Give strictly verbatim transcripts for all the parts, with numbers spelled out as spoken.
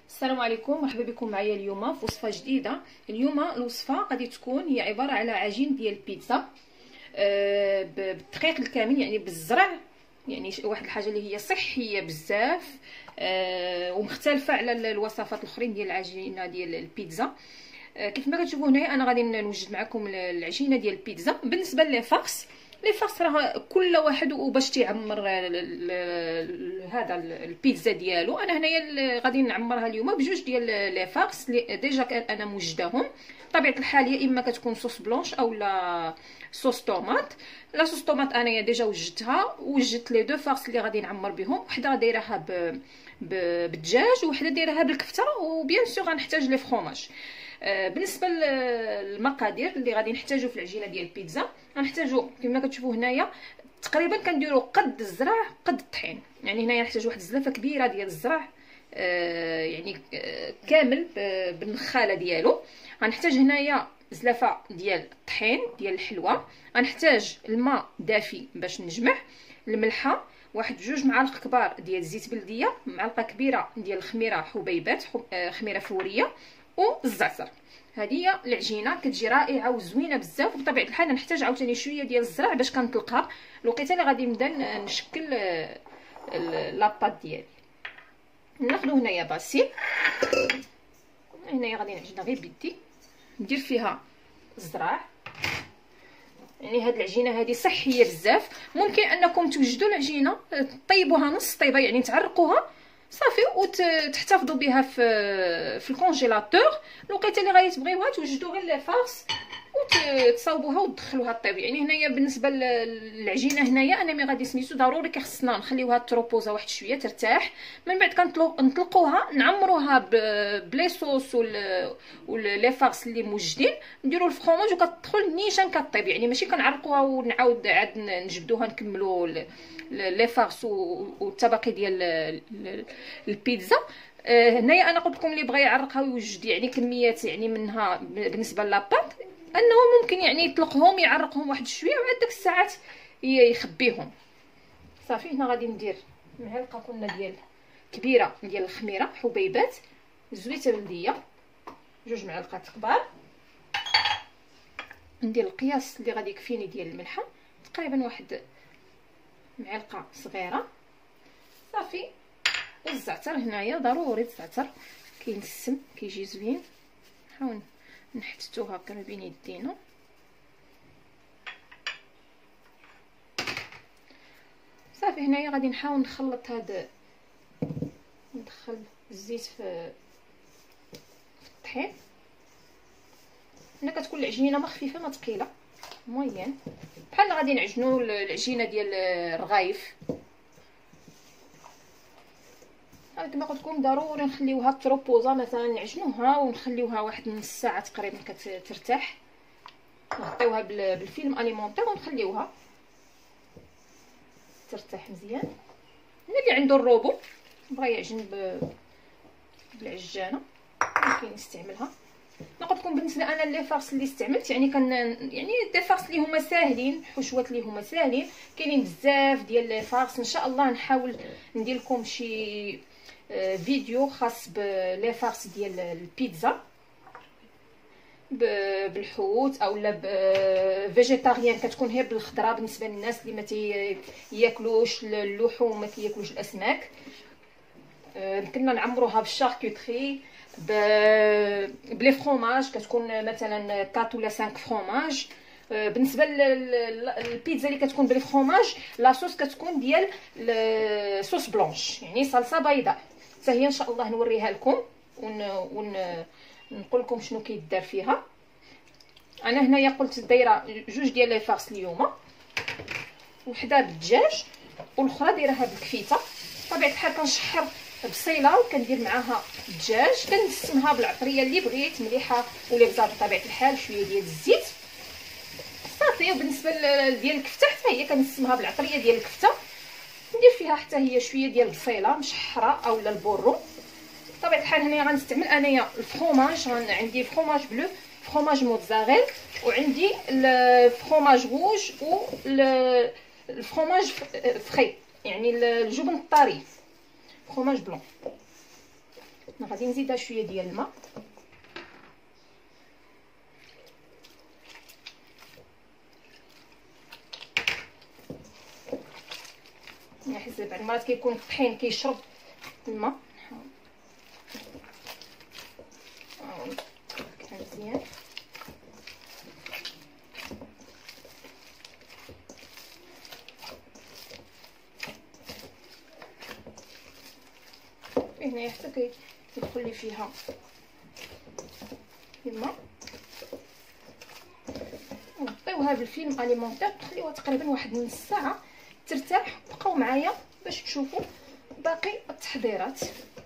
السلام عليكم، مرحبا بكم معايا اليوم في وصفه جديده. اليوم الوصفه غادي تكون هي عباره على عجين ديال البيتزا أه بالدقيق الكامل، يعني بالزرع، يعني واحد الحاجه اللي هي صحيه بزاف أه ومختلفه على الوصفات الاخرين ديال العجينه ديال البيتزا. أه كيف ما كتشوفوا هنايا انا غادي نوجد معكم العجينه ديال البيتزا. بالنسبه لي فاكس لي فاكس راه كل واحد وباش تيعمر هذا البيتزا ديالو. انا هنايا غادي نعمرها اليوم بجوج ديال لي فاكس اللي ديجا انا موجداهم. بطبيعه الحال يا اما كتكون صوص بلونش او لا صوص طوماط. لا صوص طوماط انايا ديجا وجدتها، وجدت لي دو فاكس اللي غادي نعمر بهم، وحده دايرها ب بالدجاج وحده دايرها بالكفته، وبيان سور غنحتاج لي فروماج. بالنسبه للمقادير اللي غادي نحتاجو في العجينه ديال البيتزا، غنحتاجو كما كتشوفوا هنايا تقريبا كنديروا قد الزرع قد الطحين. يعني هنايا نحتاج واحد الزلافه كبيره ديال الزرع آه يعني آه كامل آه بالنخاله ديالو. غنحتاج هنايا زلافه ديال الطحين ديال الحلوه. غنحتاج الماء دافي باش نجمع، الملحه، واحد جوج معالق كبار ديال الزيت بلديه، معلقه كبيره ديال الخميره حبيبات آه خميره فوريه، والزعتر. هذه هي العجينه كتجي رائعه وزوينه بزاف. وبطبيعه الحال نحتاج عاوتاني شويه ديال الزرع باش كنطلقها الوقيته اللي غادي نبدا نشكل لاباط ديالي. ناخذ هنايا باسيل، هنايا غادي نعجنها غير بيدي، ندير فيها الزرع. يعني هاد العجينه هذه صحيه بزاف. ممكن انكم توجدوا العجينه طيبوها نص طيبه، يعني تعرقوها صافي وتحتفظوا بها في في الكونجيلاتور. الوقيته اللي غادي تبغيوها توجدوا غير لي فارس وتصاوبوها وتدخلوها طيب. يعني هنايا بالنسبه للعجينه هنايا انا مي غادي سميتو ضروري خصنا نخليوها تروبوزا واحد شويه ترتاح. من بعد كنطلقوها نعمروها بلي صوص ولي فارس اللي موجدين، نديروا الفرomاج وكتدخل نيشان كطيب. يعني ماشي كنعرقوها ونعاود عاد نجبدوها نكملوا لي فارس والطبقي ديال البيتزا. هنايا انا قلت لكم اللي بغى يعرقها ويوجد يعني كميات يعني منها بالنسبه لاباط، انه ممكن يعني يطلقهم يعرقهم واحد شويه وعاد ديك الساعات يخبيهم صافي. هنا غادي ندير معلقه كنا ديال كبيره ديال الخميره حبيبات زويته بلديه، جوج معلقات كبار. ندير القياس اللي غادي يكفيني ديال الملحه، تقريبا واحد معلقه صغيره صافي. والزعتر هنايا ضروري الزعتر كينسم كيجي زوين. نحاول نحتتو هكا ما بين يدينا صافي. هنايا غادي نحاول نخلط هاد ندخل الزيت في الطحين. هنا كتكون العجينه ما خفيفه ما ثقيله موين، بحال غادي نعجنوا العجينه ديال الرغايف. كما قلت لكم ضروري نخليوها تروبوزا، مثلا نعجنوها ونخليوها واحد نص ساعه تقريبا كترتاح، نغطيوها بالفيلم اليمونتير ونخليوها ترتاح مزيان. اللي عنده الروبو بغى يعجن بالعجانه ممكن يستعملها. نقول لكم بالنسبه انا لي فارس اللي استعملت يعني كان يعني دي فارس اللي هما ساهلين، حشوات اللي هما ساهلين. كاينين بزاف ديال لي فارس، ان شاء الله نحاول ندير لكم شي فيديو خاص بلي فارس ديال البيتزا بالحوت اولا فيجيتاريان، كتكون هي بالخضره بالنسبه للناس اللي ما تياكلوش اللحوم ما تياكلوش الاسماك. يمكننا نعمروها بالشاركوتري بلي فروماج، كتكون مثلا أربعة ولا خمسة فروماج. بالنسبه للبيتزا اللي كتكون بلي فروماج لاصوص كتكون ديال صوص بلونش، يعني صلصه بيضاء. حتى هي ان شاء الله نوريها لكم ون ون نقول لكم شنو كيدار فيها. انا هنايا قلت دايره جوج ديال لي فارس اليوم، وحده بالدجاج والاخرى دايرها بالكفيته. بطبيعه الحال كنشحر بصيله وكندير معاها الدجاج، كنسمها بالعطريه اللي بغيت مليحه ولا بزاف بطبيعه الحال، شويه ديال الزيت صافي. وبالنسبه ديال الكفته حتى هي كنسمها بالعطريه ديال الكفته، ندير فيها حتى هي شويه ديال البصيله مشحره اولا البورو. بطبيعه الحال هنايا غنستعمل انايا الفرomاج، عندي فرomاج بلو، فرomاج موتزاريل، وعندي الفرomاج روج والفرomاج فري يعني الجبن الطري فرomاج بلون. غادي نزيدها شويه ديال الماء. نحس بعض المرات كيكون الطحين كيشرب الماء. مزيان هنا حتى كيدخل لي فيها الماء. نغطيوها بالفيلم اليمونتير تخليوها تقريبا واحد نص ساعه ترتاح. بقاو معايا باش تشوفوا باقي التحضيرات.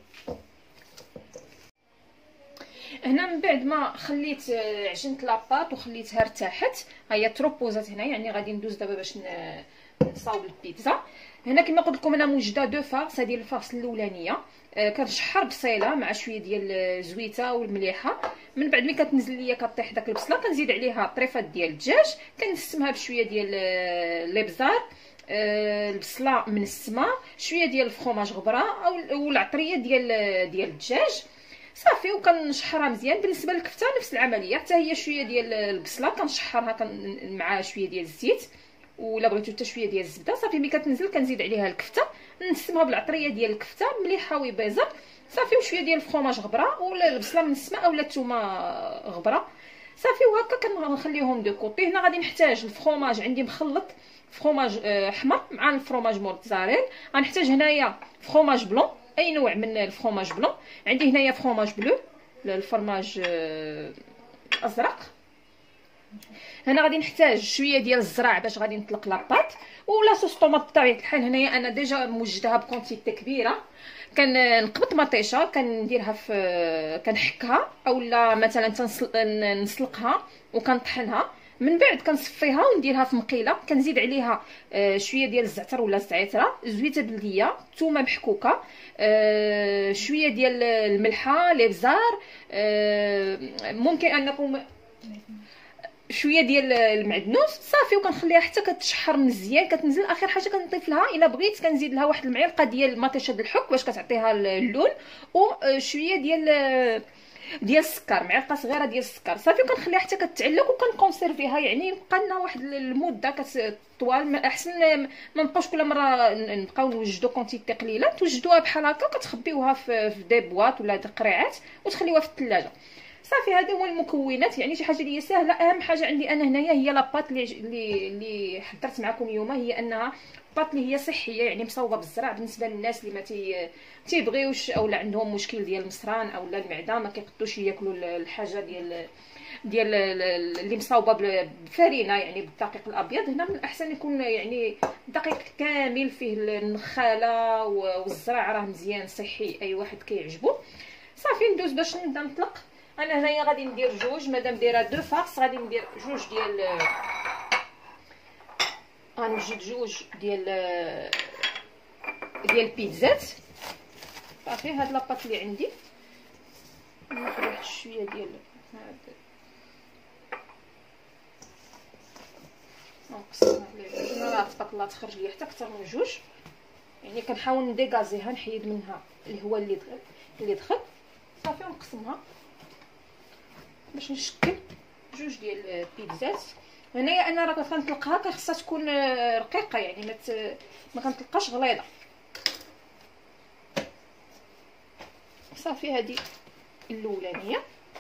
هنا من بعد ما خليت عجنت لاباط وخليتها ارتاحت، ها هي تروبوزات هنا، يعني غادي ندوز دابا باش نصاوب البيتزا. هنا كما قلت لكم انا موجده دو فارس. هذه الفارس الاولانيه آه كنشحر بصيله مع شويه ديال الزويته والمليحه. من بعد ملي كتنزل ليا كطيح داك البصله كنزيد عليها طريفات ديال الدجاج، كنسمها بشويه ديال الابزار، آه البصله من السما، شويه ديال الفرomاج غبره او العطريه ديال ديال الدجاج صافي. وكنشحرها مزيان. بالنسبه للكفته نفس العمليه، حتى هي شويه ديال البصله كنشحرها كن مع شويه ديال الزيت، ولا بغيتو حتى شويه ديال الزبده صافي. ملي كتنزل كنزيد عليها الكفته، نسمها بالعطريه ديال الكفته مليحه وبيزه صافي، وشويه ديال الفرomاج غبره ولا البصله من السما اولا الثومه غبره صافي. وهكا كنخليهم دو كوطي. هنا غادي نحتاج الفرomاج، عندي مخلط فرomاج احمر مع الفرomاج موتزاريل. غنحتاج هنايا فرomاج بلون، اي نوع من الفرomاج بلون. عندي هنايا فرomاج بلو، الفرماج ازرق. هنا غادي نحتاج شويه ديال الزراع باش غادي نطلق لاباط، ولا صوص طوماط بطبيعه الحال. هنايا انا ديجا موجدها بكونتيتي كبيره. كنقبط مطيشه كنديرها في كنحكها، اولا مثلا نسلقها وكنطحنها. من بعد كنصفيها ونديرها في مقيله، كنزيد عليها شويه ديال الزعتر ولا الزعتره، زويته بلديه، ثومه محكوكه، شويه ديال الملحه، الابزار، ممكن انكم شويه ديال المعدنوس صافي. وكنخليها حتى كتشحر مزيان كتنزل. اخر حاجه كنضيف لها الا بغيت كنزيد لها واحد المعلقه ديال مطيشه د الحك باش كتعطيها اللون، وشويه ديال ديال السكر، معلقه صغيره ديال السكر صافي. وكنخليها حتى كتعلق وكنكونسيرفيها، يعني يبقى لنا واحد المده كطوال. احسن ما نبقاوش كل مره نبقاو نوجدوا كونتيتي قليله، توجدوها بحال هكا كتخبيوها في دي بواط ولا دي قريعات وتخليوها في الثلاجه صافي. هادو هما المكونات، يعني شي حاجه اللي هي ساهله. اهم حاجه عندي انا هنايا هي لاباط اللي اللي حضرت معكم اليوم، هي انها باط اللي هي صحيه، يعني مصوبه بالزرع بالنسبه للناس اللي ما تي تيبغيوش اولا عندهم مشكل ديال المصران اولا المعده ما كيقدوش ياكلوا الحاجه ديال ديال اللي مصوبه بفرينه، يعني بالدقيق الابيض. هنا من الاحسن يكون يعني دقيق كامل فيه النخاله والزرع راه مزيان صحي، اي واحد كيعجبو صافي. ندوز باش نبدا نطلق. انا هنايا غادي ندير جوج، مادام دايره دو فارس غادي ندير جوج ديال غنوجد جوج ديال ديال البيتزات صافي. هاد لاباط اللي عندي ناخذ واحد شويه ديال هاد نقسمها على انا راه تبارك الله تخرج لي حتى اكثر من جوج، يعني كنحاول نديكازيها نحيد منها الهواء اللي دخل اللي دخل صافي. ونقسمها باش نشكل جوج ديال البيتزات. هنايا انا راه كنطلقها خاصها تكون رقيقه، يعني ما ما كنطلقهاش غليظه صافي. هذه الاولانيه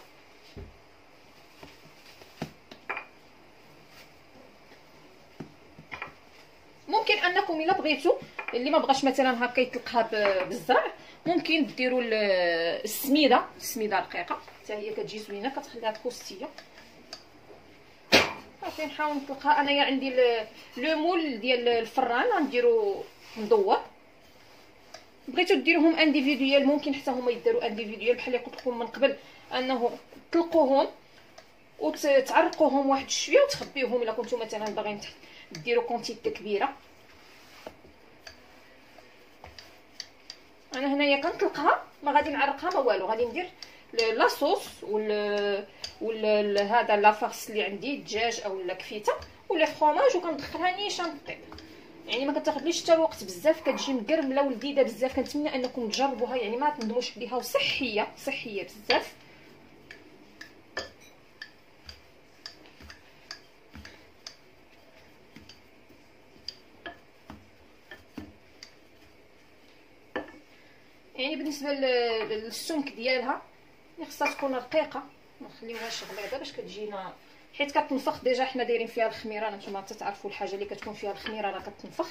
ممكن انكم الا بغيتوا اللي ما بغاش مثلا هكا يطلقها بالزرع ممكن ديروا السميده، السميده رقيقه حتى هي كتجي زوينه كتخليها كوستيه صافي. نحاول نطلقها. انايا عندي لو مول ديال الفران غنديرو مدور، بغيتو ديروهم انديفيديوال ممكن حتى هما يداروا انديفيديوال بحال اللي قلت لكم من قبل، انه تطلقوهم وتعرقوهم واحد شويه وتخبيوهم الا كنتو مثلا باغيين ديروا كونتيتي كبيره. انا هنايا كنطلقها ما غادي نعرقها ما والو، غادي ندير لاصوص وال وال هذا لافارس اللي عندي الدجاج او الكفيته ولا فرomاج وكندخلها نيشان طيب يعني ما كتاخذليش حتى الوقت بزاف، كتجي مقرمله ولذيذه بزاف. كنتمنى انكم تجربوها، يعني ما تندموش عليها، وصحيه صحيه بزاف. يعني بالنسبه للسمك ديالها خصها تكون رقيقه، ما نخليوهاش غليظه باش كتجينا، حيت كتنفخ ديجا. حنا دايرين فيها الخميره، نتوما تتعرفوا الحاجه اللي كتكون فيها الخميره راه كتنفخ.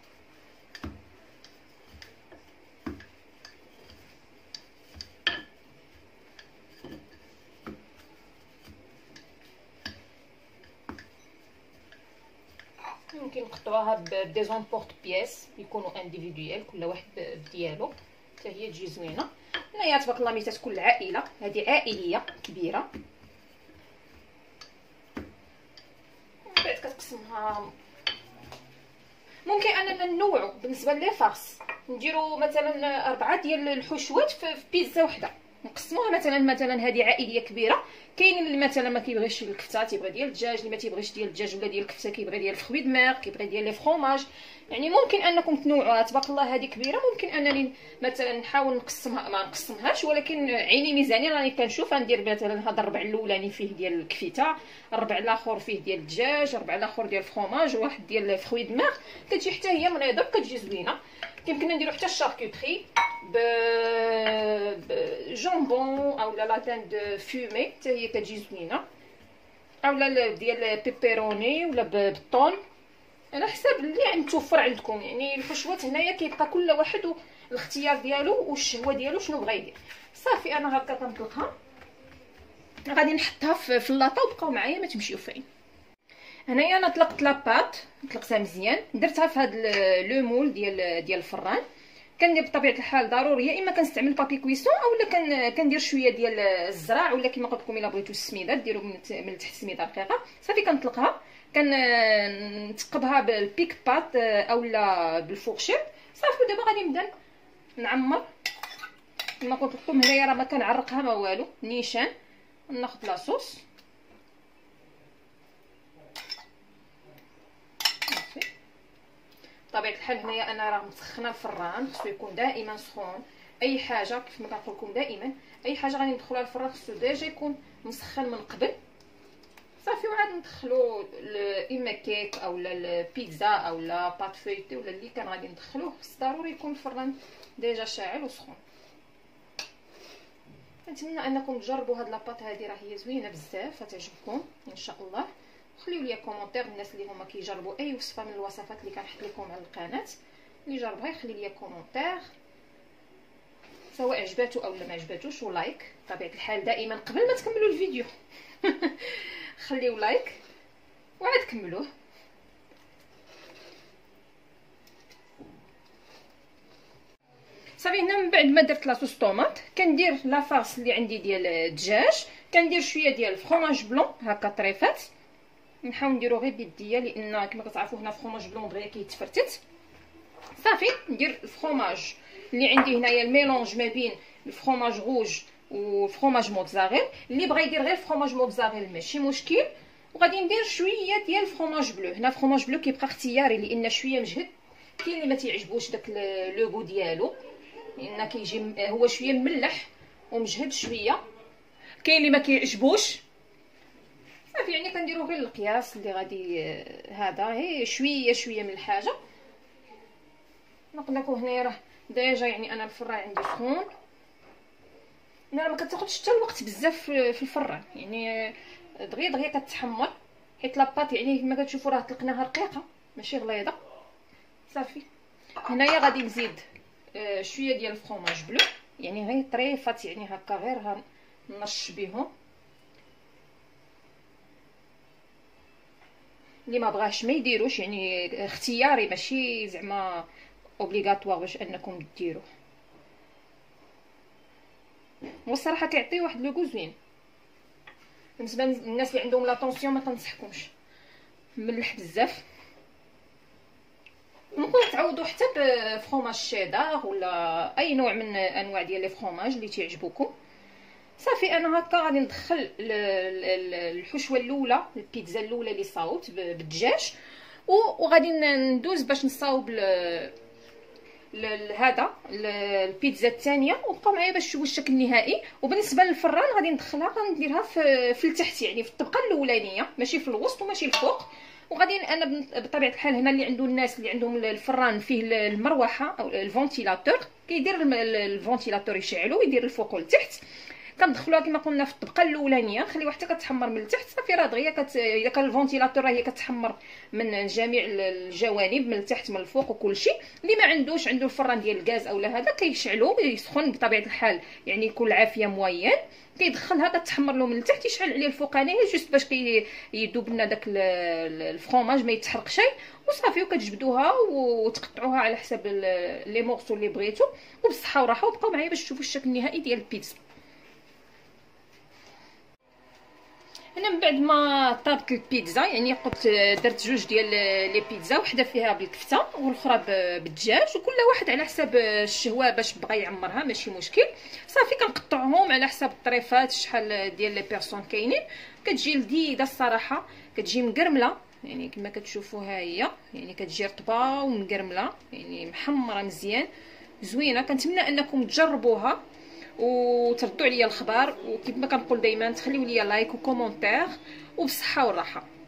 ممكن نقطعوها بدي زونبورط بياس يكونوا انديفيدويال، كل واحد بديالو حتى هي تجي زوينه. هنايا تبارك الله ملي تكون العائله هذه عائليه كبيره، من بعد كتقسمها. ممكن اننا ننوعوا بالنسبه لي فارس، نديروا مثلا اربعه ديال الحشوات في بيتزا وحده، نقسموها. مثلا مثلا هذه عائليه كبيره، كاين اللي مثلا ما كيبغيش الكفته تيبغي ديال الدجاج، اللي ما تيبغيش ديال الدجاج ولا ديال الكفته كيبغي ديال الفخوي دماغ، كيبغي ديال لي فروماج. يعني ممكن انكم تنوعوها. تبارك الله هذه كبيره، ممكن انني مثلا نحاول نقسمها، ما نقسمهاش ولكن عيني ميزاني راني كنشوف غندير مثلا هذا الربع الاولاني فيه ديال الكفته، الربع الاخر فيه ديال الدجاج، الربع الاخر ديال الفروماج، واحد ديال الفخوي دماغ. كتجي حتى هي منيضه، كتجي زوينه. يمكن نديرو حتى الشاركوتري ب جامبون اولا لا داند فومي، حتى هي كتجي زوينه، اولا ديال بيبروني ولا بالطون، على حساب اللي عم توفر عندكم. يعني الحشوات هنايا كيبقى كل واحد الاختيار ديالو والشهوه ديالو شنو بغا يدير. صافي انا هكا كنطلقها، غادي نحطها في اللاطه وبقاو معايا ما تمشيو فين. هنايا انا طلقت لاباط، طلقتها مزيان، درتها في هذا لو مول ديال ديال الفران. كندير بطبيعه الحال ضروري يا اما كنستعمل بابي كويسون اولا كندير شويه ديال الزراع، ولا كما قلت لكم الا بغيتو السميده ديروا من التحت سميده رقيقه. صافي كنطلقها، كنتقبها بالبيك بات اولا بالفورشيت. صافي دابا غادي نبدا نعمر. كما قلت لكم هنايا راه ما كنعرقها ما والو، نيشان. ناخذ لاصوص بطبيعه الحال. هنايا انا راه مسخنه الفران، خصو يكون دائما سخون. اي حاجه كيف ما كنقول لكم دائما، اي حاجه غادي ندخلوها الفران خصو ديجا يكون مسخن من قبل. صافي وعاد ندخلو اما كيك اولا البيتزا اولا بات فويتي ولا اللي كان غادي ندخلوه، خص ضروري يكون الفران ديجا شاعل وسخون. كنتمنى انكم تجربوا هاد لاباط هادي، راه هي زوينه بزاف، غتعجبكم ان شاء الله. خليو لي كومونتير الناس اللي هما كيجربوا اي وصفه من الوصفات اللي كنحط لكم على القناه، اللي جربها يخلي لي كومونتير سواء عجباتو اولا ما عجباتوش، ولايك بطبيعه الحال دائما قبل ما تكملوا الفيديو. خليو لايك وعاد كملوه. صافي هنا من بعد ما درت لاصوص طوماط كندير لا فارس اللي عندي ديال الدجاج، كندير شويه ديال الفرomاج بلون هكا طريفات. نحاول نديرو غير بيديا لان كما كتعرفوا هنا فرomاج بلون دغيا كيتفرتت. صافي ندير الفرomاج اللي عندي هنايا الميلونج ما بين الفرomاج روج والفرomاج موتزاريل. اللي بغى يدير غير الفرomاج موتزاريل ماشي مشكل. وغادي ندير شويه ديال الفرomاج بلو. هنا الفرomاج بلو كيبقى اختياري لان شويه مجهد، كاين اللي ما تيعجبوش داك لو غو ديالو لان كيجي هو شويه مملح ومجهد شويه، كاين اللي ما كيعجبوش. صافي يعني كنديرو غير القياس اللي غادي هذا، هي شويه شويه من الحاجه. نقول لكم هنايا راه ديجا يعني انا الفران عندي سخون. انا ما كتاخذش حتى الوقت بزاف في الفران، يعني دغيا دغيا كتحمر، حيت لاباط يعني كما كتشوفوا راه طلقناها رقيقه ماشي غليظه. صافي هنايا غادي نزيد شويه ديال الفرomاج بلو، يعني غير طريفات يعني هكا غير نرش بهم. اللي ما بغاش ما يديروش، يعني اختياري ماشي زعما اوبليغاتوار باش انكم ديروه. والصراحه كيعطي واحد لو زوين. بالنسبه للناس اللي عندهم لا طونسيون ما تنصحكمش ملح بزاف. ممكن تعوضوا حتى بفرomاج شيدار ولا اي نوع من انواع ديال لي فرomاج اللي تعجبوكم. صافي انا هكا غادي ندخل الحشوه الاولى، البيتزا الاولى اللي صاوت بالدجاج، وغادي ندوز باش نصاوب هذا البيتزا الثانيه، وبقاو معايا باش تشوفوا الشكل النهائي. وبالنسبه للفران غادي ندخلها غنديرها في في التحت، يعني في الطبقه الاولانيه، ماشي في الوسط وماشي الفوق. وغادي انا بطبيعه الحال هنا اللي عنده الناس اللي عندهم الفران فيه المروحه او الفونتيلاتور كيدير الفونتيلاتور يشعلو ويدير الفوق والتحت. كندخلوها كما قلنا في الطبقه الاولانيه، نخليوها حتى كتحمر من التحت صافي راه دغيا كت... اذا كان الفونتيلاتور راه هي كتحمر من جميع الجوانب من التحت من الفوق وكلشي. اللي ما عندوش عنده الفران ديال الغاز اولا هذا كيشعلو يسخن بطبيعه الحال، يعني يكون عافيه موين، كيدخلها كتحمر له من التحت يشعل عليه الفوقانيه جوست باش كيذوب لنا داك الفرomاج ما يتحرق شيء، وصافي وكتجبدوها وتقطعوها على حساب لي مورسو اللي بغيتو. وبالصحه والراحه، وبقاو معايا باش تشوفوا الشكل النهائي ديال البيتزا. انا من بعد ما طابت البيتزا، يعني قلت درت جوج ديال لي بيتزا، وحده فيها بالكفته والاخرى بالدجاج، وكل واحد على حساب الشهوه باش بغى يعمرها ماشي مشكل. صافي كنقطعهم على حساب الطريفات شحال ديال لي بيرسون كاينين. كتجي لذيذه الصراحه، كتجي مقرمله يعني كما كتشوفوا ها هي، يعني كتجي رطبه ومقرمله يعني محمره مزيان زوينه. كنتمنى انكم تجربوها وتردوا عليا الخبر، وكيف ما كنقول دائما تخليوا لي لايك وكومونتير، وبالصحه والراحه.